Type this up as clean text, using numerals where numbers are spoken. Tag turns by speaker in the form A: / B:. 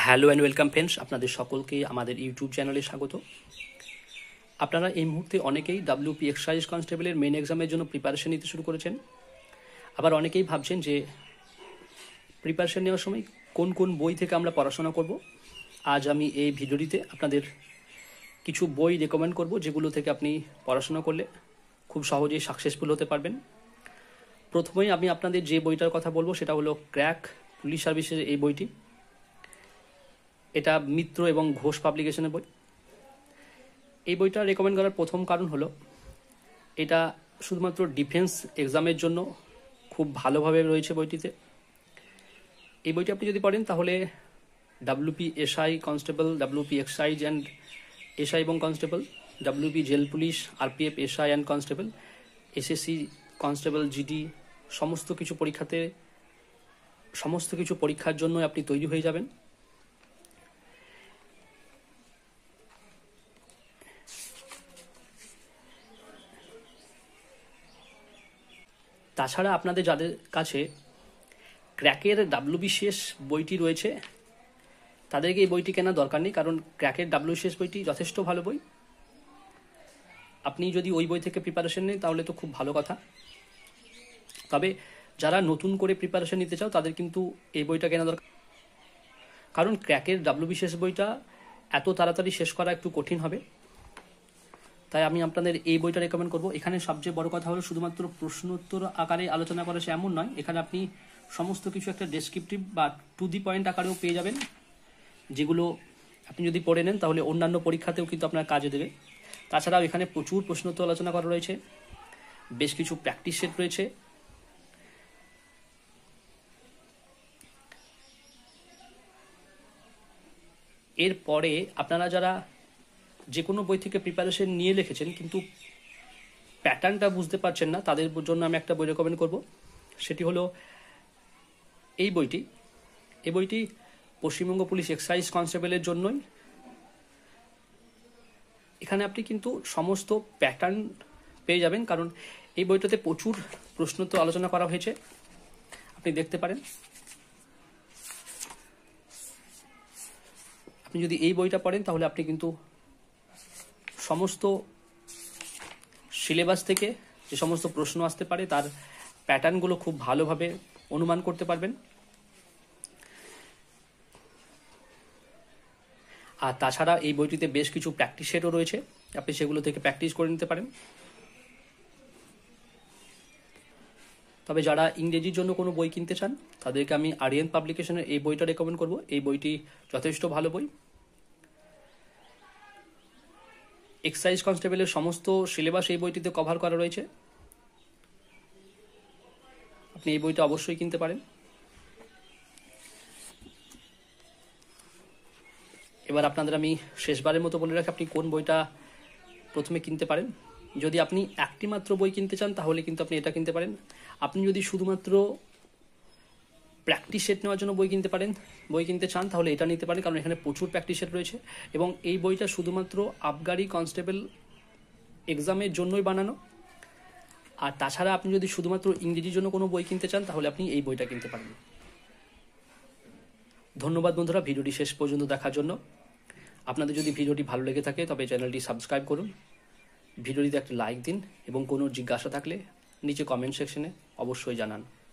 A: Hello and welcome friends, আপনাদের সকলকে আমাদের ইউটিউব চ্যানেলে স্বাগত। আপনারা এই মুহূর্তে অনেকেই ডাব্লিউপি এক্সাইজ কনস্টেবলের মেন এক্সামের জন্য প্রিপারেশন নিতে শুরু করেছেন। আবার অনেকেই ভাবছেন যে প্রিপারেশন নেওয়ার সময় কোন কোন বই থেকে আমরা পড়াশোনা করব। আজ আমি এই ভিডিওটিতে আপনাদের কিছু বই রেকমেন্ড করব, যেগুলো থেকে আপনি পড়াশোনা করলে খুব সহজেই সাকসেসফুল হতে পারবেন। প্রথমেই আমি আপনাদের যে বইটার কথা বলবো সেটা হলো ক্র্যাক পুলিশ সার্ভিসের এই বইটি। এটা মিত্র এবং ঘোষ পাবলিকেশনের বই। এই বইটা রেকমেন্ড করার প্রথম কারণ হলো এটা শুধুমাত্র ডিফেন্স এক্সামের জন্য খুব ভালোভাবে রয়েছে বইটিতে। এই বইটি আপনি যদি পড়েন তাহলে WP SI constable, WP excise and SI এবং constable, WP jail police, RPF SI and constable, SSC constable, GD, সমস্ত কিছু পরীক্ষার জন্য আপনি তৈরি হয়ে যাবেন। তাছাড়া আপনাদের যাদের কাছে ক্র্যাকের ডাব্লিউবিসিএস বইটি রয়েছে তাদেরকে এই বইটি কেনার দরকার নেই, কারণ ক্র্যাকের ডাব্লিউবিসিএস বইটি যথেষ্ট ভালো বই। আপনি যদি ওই বই থেকে প্রিপারেশন নেন তাহলে তো খুব ভালো কথা। তবে যারা নতুন করে প্রিপারেশন নিতে চাও তাদের কিন্তু এই বইটা কেনা দরকার, কারণ ক্র্যাকের ডাব্লিউবিসিএস বইটা এত তাড়াতাড়ি শেষ করা একটু কঠিন হবে। তাই আমি আপনাদের এই বইটা রেকমেন্ড করব। এখানে সবচেয়ে বড় কথা হলো শুধুমাত্র প্রশ্নোত্তর আকারে আলোচনা করা সে এমন নয়, এখানে আপনি সমস্ত কিছু একটা ডেসক্রিপটিভ বা টু দি পয়েন্ট আকারেও পেয়ে যাবেন, যেগুলো আপনি যদি পড়ে নেন তাহলে অন্যান্য পরীক্ষাতেও কিন্তু আপনার কাজে দেবে। তাছাড়াও এখানে প্রচুর প্রশ্নোত্তর আলোচনা করা রয়েছে, বেশ কিছু প্র্যাকটিস সেট রয়েছে। এরপরে আপনারা যারা যে কোনো বই থেকে প্রিপারেশন নিয়ে লিখেছেন কিন্তু প্যাটার্নটা বুঝতে পারছেন না, তাদের জন্য আমি একটা বই রেকমেন্ড করব। সেটি হলো এই বইটি। এই বইটি পশ্চিমবঙ্গ পুলিশ এক্সাইজ কনস্টেবলের জন্যই। এখানে আপনি কিন্তু সমস্ত প্যাটার্ন পেয়ে যাবেন, কারণ এই বইটাতে প্রচুর প্রশ্নোত্তর আলোচনা করা হয়েছে, আপনি দেখতে পারেন। আপনি যদি এই বইটা পড়েন তাহলে আপনি কিন্তু সমস্ত সিলেবাস থেকে যে সমস্ত প্রশ্ন আসতে পারে তার প্যাটার্নগুলো খুব ভালোভাবে অনুমান করতে পারবেন। আর তাছাড়া এই বইটিতে বেশ কিছু প্র্যাকটিস সেটও রয়েছে, আপনি সেগুলো থেকে প্র্যাকটিস করে নিতে পারেন। তবে যারা ইংরেজির জন্য কোনো বই কিনতে চান তাদেরকে আমি আরিয়ান পাবলিকেশনের এই বইটা রেকমেন্ড করব। এই বইটি যথেষ্ট ভালো বই। এক্সাইজ কনস্টেবলের সমস্ত সিলেবাস এই বইটিতে কভার করা রয়েছে, আপনি এই বইটা অবশ্যই কিনতে পারেন। এবার আপনাদের আমি শেষবারের মতো বলে রাখি আপনি কোন বইটা প্রথমে কিনতে পারেন। যদি আপনি একটি মাত্র বই কিনতে চান তাহলে কিন্তু আপনি এটা কিনতে পারেন। আপনি যদি শুধুমাত্র প্র্যাকটিস সেট নেওয়ার জন্য বই কিনতে চান তাহলে এটা নিতে পারেন, কারণ এখানে প্রচুর প্র্যাকটিস সেট রয়েছে এবং এই বইটা শুধুমাত্র আবগারি কনস্টেবল এক্সামের জন্যই বানানো। আর তাছাড়া আপনি যদি শুধুমাত্র ইংরেজির জন্য কোনো বই কিনতে চান তাহলে আপনি এই বইটা কিনতে পারেন। ধন্যবাদ বন্ধুরা ভিডিওটি শেষ পর্যন্ত দেখার জন্য। আপনাদের যদি ভিডিওটি ভালো লেগে থাকে তবে চ্যানেলটি সাবস্ক্রাইব করুন, ভিডিওটিতে একটা লাইক দিন এবং কোনো জিজ্ঞাসা থাকলে নিচে কমেন্ট সেকশনে অবশ্যই জানান।